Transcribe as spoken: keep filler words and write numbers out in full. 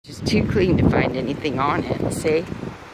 Just too clean to find anything on it, see?